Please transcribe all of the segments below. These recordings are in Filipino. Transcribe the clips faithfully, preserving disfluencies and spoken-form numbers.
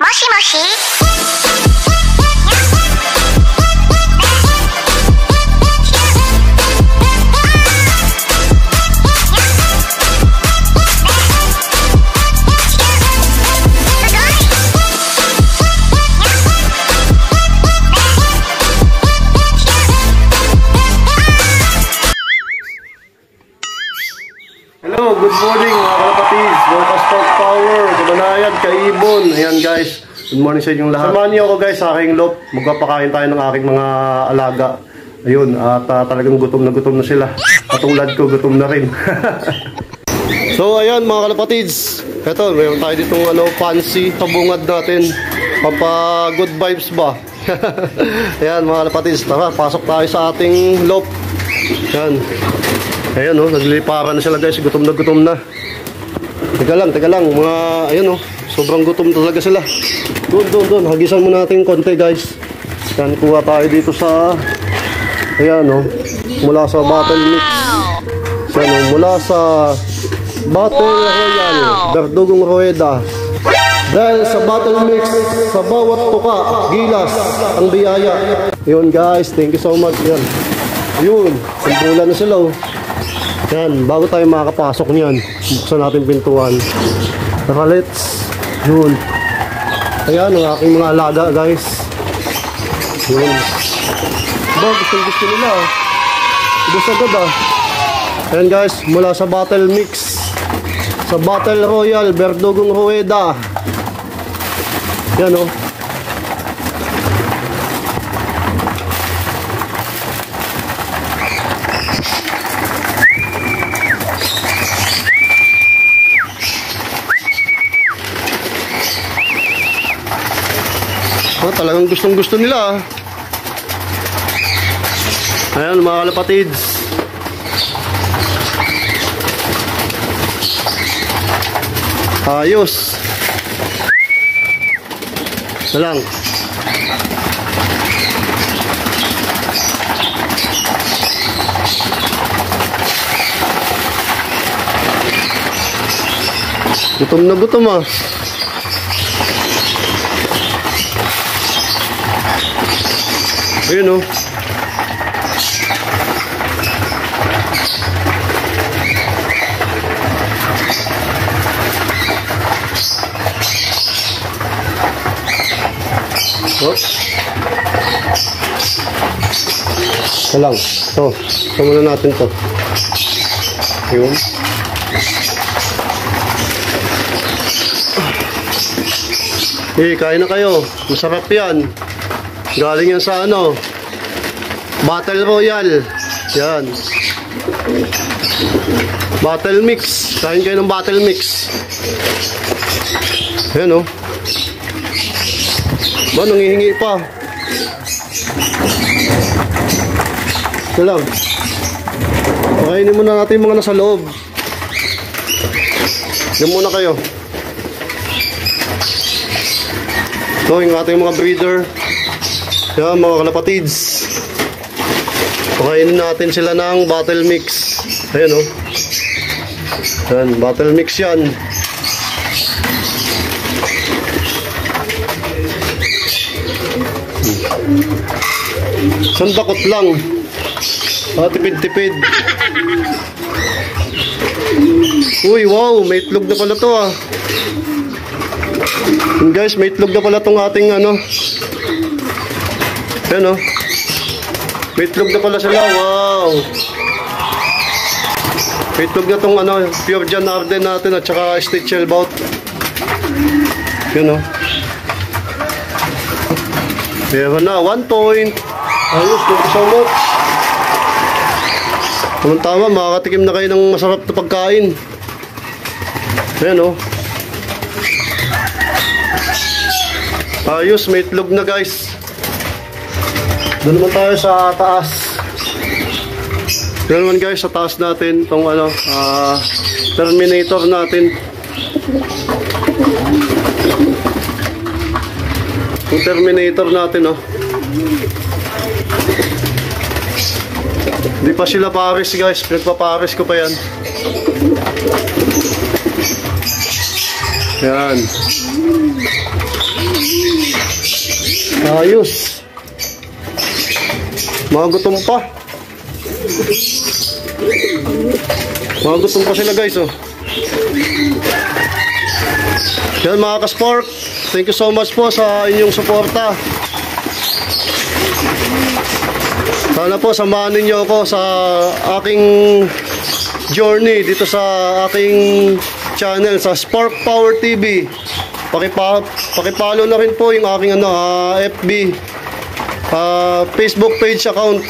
Moshi moshi. Hello, good morning mga kalapatids. Bukas Talk Power, Kabanayad, Kaibon. Ayan guys, good morning sa inyong lahat. Samahan niyo ako guys sa aking lop. Magpapakain tayo ng aking mga alaga. Ayun, at uh, talagang gutom na gutom na sila. Katulad ko, gutom na rin. So ayan mga kalapatids, eto, mayroon tayo ditong ano, fancy pabungad natin. Papa good vibes ba? Ayan mga kalapatids, tara, pasok tayo sa ating lop. Ayan. Ayan o, oh, nagliliparan na sila guys, gutom na gutom na. Teka lang, teka lang, mga, ayan o, oh, sobrang gutom talaga sila. Doon, doon, doon, hagisan mo natin konti guys. Yan, kuha tayo dito sa, ayan o, oh, mula sa Battle Mix. Yan o, oh, mula sa Battle Royal, Berdugong Rueda. Dahil sa Battle Mix, sa bawat tuka, gilas, ang biyaya. Yun guys, thank you so much. Yan, yun, simpulan na sila o. Oh. Yan, bago tayo makakapasok niyan, buksan natin pintuan. Saka let's, yun. Ayan, ang aking mga alaga guys. Yun. Ba, gusto gusto nila. Gusto agad ah. Ayan guys, mula sa Battle Mix, sa Battle Royal, Berdugong Rueda. Yan oh. Oh, talagang gustong gusto nila. Ayan mga kalapatids. Ayos. Na lang. Gutom na gutom ah. Ayun o. Oops. Ito lang. Ito. Ito muna natin ito. Ayun. Eh, kain na kayo. Masarap yan. Galing yan sa ano, Battle Royal. Yan. Battle Mix. Kain kayo ng Battle Mix. Yan o. Ba, nangihingi pa. Ito lang. Pakainin muna natin yung mga nasa loob. Yan muna kayo. Ito yung ating mga breeder. Yan mga kalapatids. Pakainin natin sila ng Battle Mix. Ayan o. Oh. Yan, Battle Mix yan. Sandakot lang. Ah, tipid-tipid. Uy, wow, may itlog na pala to ah. And guys, may itlog na pala tong ating ano. Ayan o. May itlog na pala sila. Wow. May itlog na itong ano, Pure Janarden natin at saka Stitchel Bout. Ayan o. Meron na. One point. Ayos. Thank you so much. Tama-tama. Makakatikim na kayo ng masarap na pagkain. Ayan o. Ayos. May itlog na guys. Doon naman tayo sa taas. Doon naman guys sa taas natin itong ano, uh, Terminator natin. Yung Terminator natin oh. Hindi pa sila pares guys, pinagpapares ko pa yan. Yan. Ayos. Mga gutom pa. Mga gutom pa sila guys, oh. Yan mga ka-Spork, thank you so much po sa inyong suporta. Sana po samahan ninyo ako sa aking journey dito sa aking channel sa Spork Power T V. Pakipa pakipalo na rin po yung aking ano, uh, F B, uh, Facebook page account.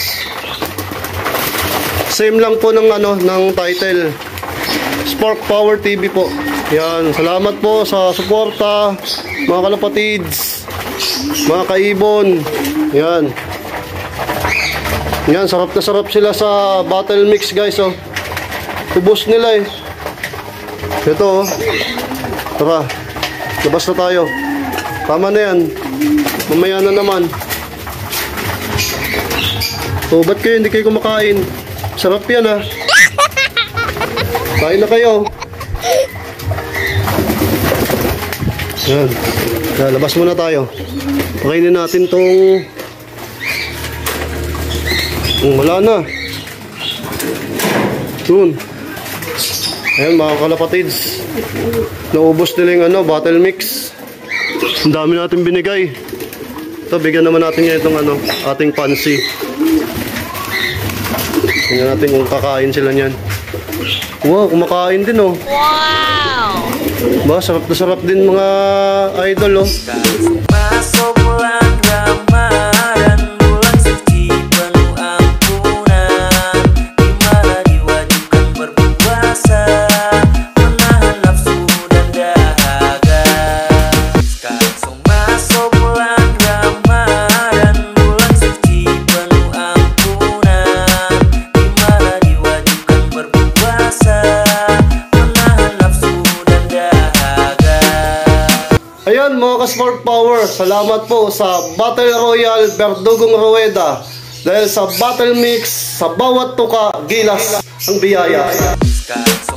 Same lang po ng ano ng title, Spork Power T V po. Yan, salamat po sa suporta mga kalapatids, mga kaibon. Yan. Yan, sarap na sarap sila sa battle mix guys, oh. Ubos nila eh. Ito, oh. Tara, labas na tayo. Tama na yan. Mamaya na naman. Oh, ba't kayo hindi kayo kumakain? Sarap yan, ha. Kain na kayo. Yan. Yan, labas muna tayo. Pakainin natin tong... Oh, wala na. Yun. Ayan mga kalapatids. Naubos nila yung ano, battle mix. Ang dami natin binigay. Ito, bigyan naman natin ngayon itong ano, ating pansi. Tingnan natin kung kakain sila niyan. Wow, kumakain din, oh. Wow! Ba, sarap na sarap din mga idol, oh. Masuk bulan Ramadan, bulan suci penuh ampunan, dimana diwajibkan berpuasa, menahan nafsu dan dahaga. Sekarang masuk bulan Ramadan, bulan suci penuh ampunan, dimana diwajibkan berpuasa, menahan nafsu dan dahaga. Ayan mga ka-Spork Power, salamat po sa Battle Royale Berdugong Rueda. Dahil sa battle mix, sa bawat tuka, gilas ang biyaya.